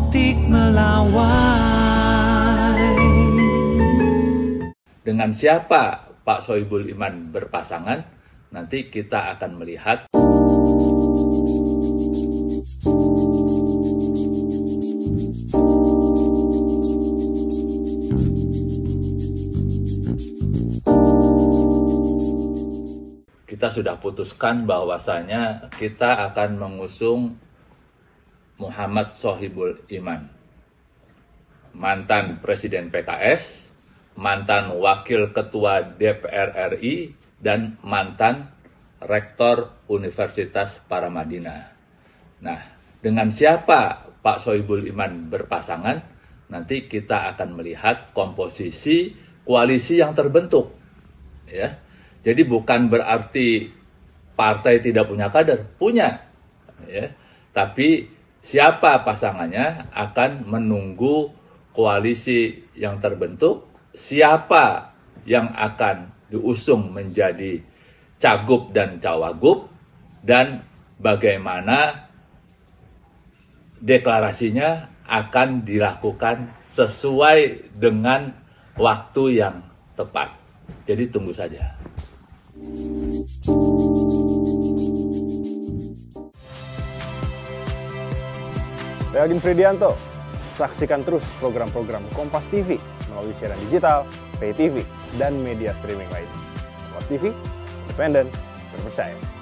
optik melawai. Dengan siapa Pak Sohibul Iman berpasangan? Nanti kita akan melihat. Kita sudah putuskan bahwasanya kita akan mengusung Muhammad Sohibul Iman, mantan Presiden PKS, mantan Wakil Ketua DPR RI, dan mantan Rektor Universitas Paramadina. Nah, dengan siapa Pak Sohibul Iman berpasangan? Nanti kita akan melihat komposisi koalisi yang terbentuk. Ya. Jadi bukan berarti partai tidak punya kader, punya. Ya. Tapi siapa pasangannya akan menunggu koalisi yang terbentuk, siapa yang akan diusung menjadi cagup dan cawagup, dan bagaimana deklarasinya akan dilakukan sesuai dengan waktu yang tepat. Jadi tunggu saja. Saya Agin Fridianto. Saksikan terus program-program Kompas TV melalui siaran digital, pay TV, dan media streaming lainnya. Kompas TV, independen, terpercaya.